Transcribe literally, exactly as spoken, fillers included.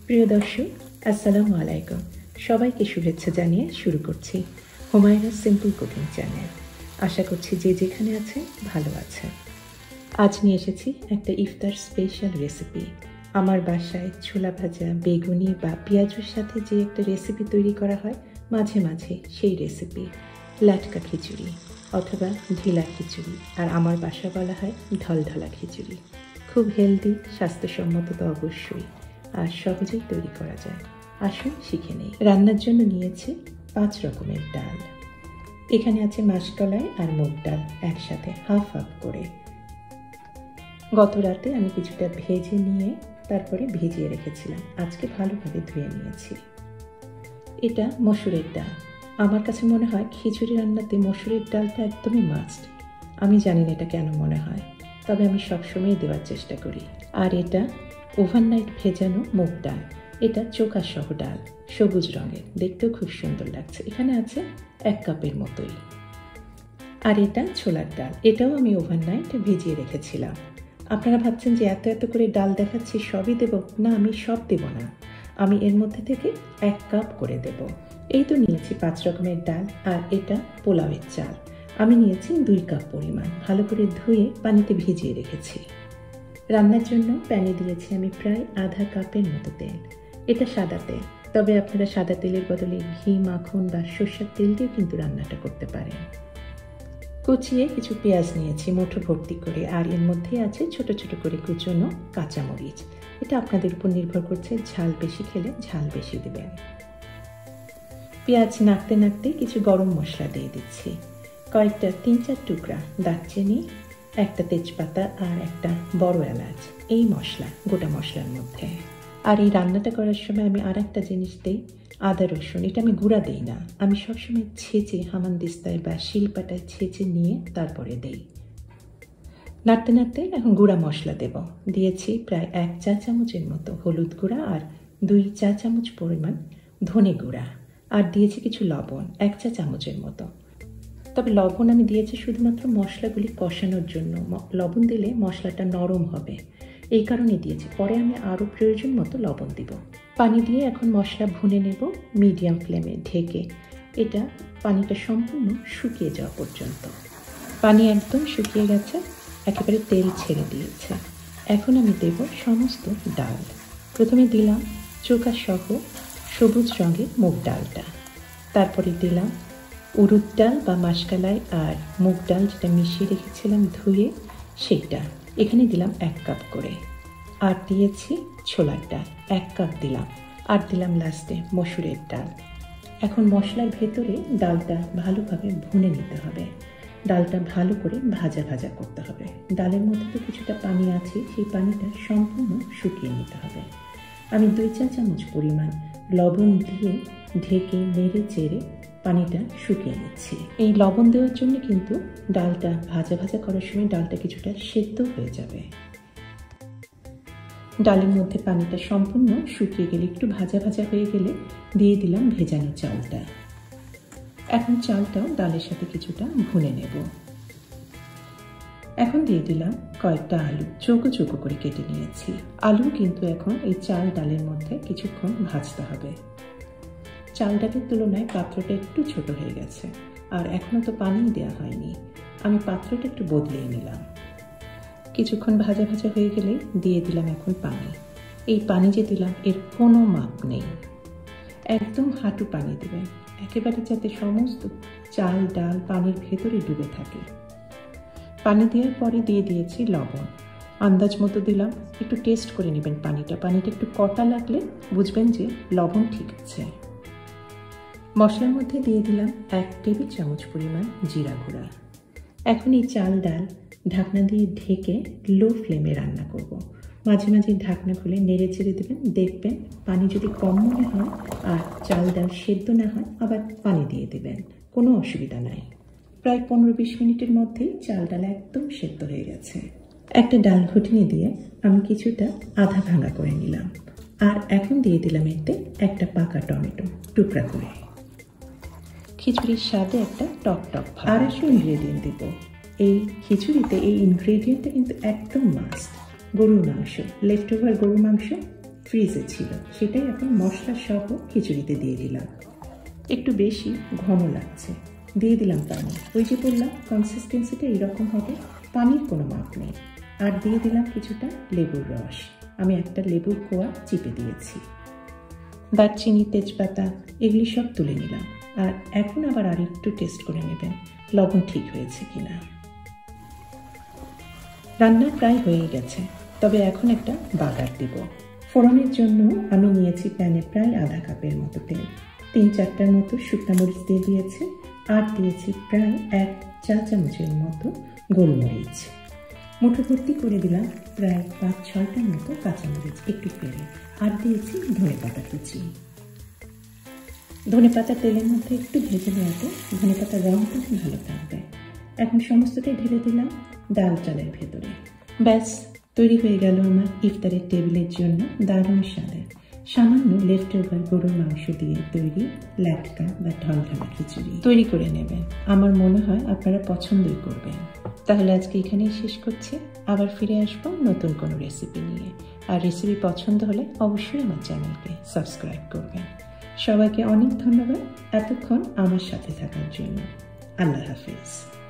প্রিয় দর্শক, আসসালামু আলাইকুম। সবাইকে শুভেচ্ছা জানিয়ে শুরু করছি হুমায়রাস সিম্পল কুকিং চ্যানেল। আশা করছি যে যেখানে আছে ভালো আছে। আজ নিয়ে এসেছি একটা ইফতার স্পেশাল রেসিপি। আমার বাসায় ছোলা ভাজা, বেগুনি বা পেঁয়াজের সাথে যে একটা রেসিপি তৈরি করা হয় মাঝে মাঝে, সেই রেসিপি লাটকা খিচুড়ি অথবা ঢিলা খিচুড়ি, আর আমার বাসা বলা হয় ঢলঢলা খিচুড়ি। খুব হেলদি, স্বাস্থ্যসম্মত তো অবশ্যই, আর সহজেই তৈরি করা যায়। আসুন শিখে নেই। রান্নার জন্য নিয়েছি পাঁচ রকমের ডাল। এখানে আছে মাসকলাই আর মুগ ডাল একসাথে হাফ হাফ করে। গত রাতে আমি কিছুটা ভেজে নিয়ে তারপরে ভিজিয়ে রেখেছিলাম। আজকে ভালোভাবে ধুয়ে নিয়েছি। এটা মসুরের ডাল। আমার কাছে মনে হয় খিচুড়ি রান্নাতে মসুরের ডালটা একদমই মাস্ট। আমি জানি না এটা কেন মনে হয়, তবে আমি সবসময় দেওয়ার চেষ্টা করি। আর এটা ওভারনাইট ভেজানো মুগ ডাল। এটা চোখা সহ ডাল, সবুজ রঙের, দেখতেও খুব সুন্দর লাগছে। এখানে আছে এক কাপের মতোই। আর এটা ছোলার ডাল, এটাও আমি ওভারনাইট ভিজিয়ে রেখেছিলাম। আপনারা ভাবছেন যে এত এত করে ডাল দেখাচ্ছি, সবই দেব না। আমি সব দেব না, আমি এর মধ্যে থেকে এক কাপ করে দেব। এই তো নিয়েছি পাঁচ রকমের ডাল। আর এটা পোলাওয়ের চাল, আমি নিয়েছি দুই কাপ পরিমাণ। ভালো করে ধুয়ে পানিতে ভিজিয়ে রেখেছি। রান্নার জন্য প্যানে দিয়েছি আমি প্রায় আধা কাপের মতো তেল। এটা সাদা তেল, তবে আপনারা সাদা তেলের বদলে ঘি, মাখন বা সরষের তেল দিয়ে কিন্তু রান্নাটা করতে পারেন। কুচিয়ে কিছু পেঁয়াজ নিয়েছি মুঠো ভর্তি করে, আর এর মধ্যে আছে ছোট ছোট করে কুচনো কাঁচামরিচ। এটা আপনাদের উপর নির্ভর করছে, ঝাল বেশি খেলে ঝাল বেশি দেবেন। পেঁয়াজ নাড়তে নাড়তে কিছু গরম মশলা দিয়ে দিচ্ছি। কয়েকটা তিন চার টুকরা দারচিনি, একটা তেজপাতা আর একটা বড় এলাচ, এই মশলা গোটা মশলার মধ্যে। আর এই রান্নাটা করার সময় আমি আর একটা জিনিস দিই, আদা রসুন। এটা আমি গুঁড়া দিই না, আমি সবসময় ছেঁচে হামানদিস্তায় বা শিলপাটায় ছেঁচে নিয়ে তারপরে দিই। নাড়তে নাড়তে এখন গুঁড়া মশলা দেব। দিয়েছি প্রায় এক চা চামচের মতো হলুদ গুঁড়া আর দুই চা চামচ পরিমাণ ধনে গুঁড়া, আর দিয়েছি কিছু লবণ এক চা চামচের মতো। তবে লবণ আমি দিয়েছি শুধুমাত্র মশলাগুলি কষানোর জন্য। লবণ দিলে মশলাটা নরম হবে, এই কারণে দিয়েছি। পরে আমি আরও প্রয়োজন মতো লবণ দিব। পানি দিয়ে এখন মশলা ভুনে নেব মিডিয়াম ফ্লেমে ঢেকে। এটা পানিটা সম্পূর্ণ শুকিয়ে যাওয়া পর্যন্ত। পানি একদম শুকিয়ে গেছে, একেবারে তেল ছেড়ে দিয়েছে। এখন আমি দেব সমস্ত ডাল। প্রথমে দিলাম চোখা সহ সবুজ রঙের মুগ ডালটা, তারপরে দিলাম উড়দ ডাল বা মাসকলাই আর মুগ ডাল যেটা মিশিয়ে রেখেছিলাম ধুয়ে, সেইটা এখানে দিলাম এক কাপ করে। আর দিয়েছি ছোলার ডাল এক কাপ দিলাম, আর দিলাম লাস্টে মসুরের ডাল। এখন মশলার ভেতরে ডালটা ভালোভাবে ভুনে নিতে হবে। ডালটা ভালো করে ভাজা ভাজা করতে হবে। ডালের মধ্যে তো কিছুটা পানি আছে, সেই পানিটা সম্পূর্ণ শুকিয়ে নিতে হবে। আমি দুই চা চামচ পরিমাণ লবণ দিয়ে ঢেকে নেড়ে চেড়ে পানিটা শুকিয়ে নিচ্ছি। এই লবণ দেওয়ার জন্য কিন্তু ডালটা ভাজা ভাজা করার সময় ডালটা কিছুটা সেদ্ধ হয়ে যাবে। ডালের মধ্যে পানিটা সম্পূর্ণ শুকিয়ে গেলে, একটু ভাজা ভাজা হয়ে গেলে দিয়ে দিলাম ভেজানো চালটা। এখন চালটাও ডালের সাথে কিছুটা ভুনে নেব। এখন দিয়ে দিলাম কয়েকটা আলু, চৌকো চৌকো করে কেটে নিয়েছি। আলু কিন্তু এখন এই চাল ডালের মধ্যে কিছুক্ষণ ভাজতে হবে। চাল ডালের তুলনায় পাত্রটা একটু ছোট হয়ে গেছে, আর এখনো তো পানি দেওয়া হয়নি। আমি পাত্রটা একটু বদলিয়ে নিলাম। কিছুক্ষণ ভাজা ভাজা হয়ে গেলে দিয়ে দিলাম এখন পানি। এই পানি যে দিলাম এর কোনো মাপ নেই, একদম হাঁটু পানি দেবেন, একেবারে যাতে সমস্ত চাল ডাল পানির ভেতরে ডুবে থাকে। পানি দেওয়ার পরে দিয়ে দিয়েছি লবণ, আন্দাজ মতো দিলাম। একটু টেস্ট করে নেবেন পানিটা। পানিটা একটু কটা লাগলে বুঝবেন যে লবণ ঠিক আছে। মশলার মধ্যে দিয়ে দিলাম এক টেবিল চামচ পরিমাণ জিরা গুঁড়া। এখন এই চাল ডাল ঢাকনা দিয়ে ঢেকে লো ফ্লেমে রান্না করব। মাঝে মাঝে ঢাকনা খুলে নেড়ে চেড়ে দেবেন। দেখবেন পানি যদি কম মনে হয় আর চাল ডাল সেদ্ধ না হয়, আবার পানি দিয়ে দেবেন, কোনো অসুবিধা নাই। প্রায় পনেরো বিশ মিনিটের মধ্যেই চাল ডাল একদম সেদ্ধ হয়ে গেছে। একটা ডাল ঘুটনি দিয়ে আমি কিছুটা আধা ভাঙা করে নিলাম, আর এখন দিয়ে দিলাম এতে একটা পাকা টমেটো টুকরা করে। খিচুড়ির স্বাদে একটা টক টক ভাব। আর একটা ইনগ্রেডিয়েন্ট দেব এই খিচুড়িতে। এই ইনগ্রেডিয়েন্টটা কিন্তু একদম মাস্ট, গরুর মাংস, লেফট ওভার গরুর মাংস ফ্রিজে ছিল, সেটাই এখন মশলা সহ খিচুড়িতে দিয়ে দিলাম। একটু বেশি ঘন লাগছে, দিয়ে দিলাম পানি। ওই যে বললাম কনসিস্টেন্সিটা এরকম হবে, পানির কোনো মাপ নেই। আর দিয়ে দিলাম কিছুটা লেবুর রস। আমি একটা লেবুর কোয়া চিপে দিয়েছি। দারচিনি, তেজপাতা এগুলি সব তুলে নিলাম। আর এখন আবার আর একটু টেস্ট করে নেবেন লবণ ঠিক হয়েছে কিনা। রান্না প্রায় হয়ে গেছে, তবে এখন একটা বাগার দিব। ফোড়নের জন্য আমি নিয়েছি প্যানে প্রায় আধা কাপের মতো তেল, তিন চারটার মতো শুকনা মরিচ দিয়ে দিয়েছি, আর দিয়েছি প্রায় এক চা চামচের মতো গোলমরিচ। মুঠো ভর্তি করে দিলাম প্রায় পাঁচ ছয়টার মতো কাঁচামরিচ একটু ফেলে, আর দিয়েছি ধনে পাতা কুচি। ধনে পাতা তেলের মধ্যে একটু ভেজে নেওয়াতে ধনে পাতার রঙটা ভালো থাকবে। এখন সমস্তটাই ঢেলে দিলাম ডাল চালের ভেতরে। ব্যাস তৈরি হয়ে গেল আমার ইফতারের টেবিলের জন্য দারুণ স্বাদের সামান্য লেফট ওভার গরুর মাংস দিয়ে তৈরি ল্যাটকা বা ঢলঢালা খিচুড়ি। তৈরি করে নেবেন, আমার মনে হয় আপনারা পছন্দই করবেন। তাহলে আজকে এখানেই শেষ করছি, আবার ফিরে আসবো নতুন কোনো রেসিপি নিয়ে। আর রেসিপি পছন্দ হলে অবশ্যই আমার চ্যানেলকে সাবস্ক্রাইব করবেন। সবাইকে অনেক ধন্যবাদ এতক্ষণ আমার সাথে থাকার জন্য। আল্লাহ হাফিজ।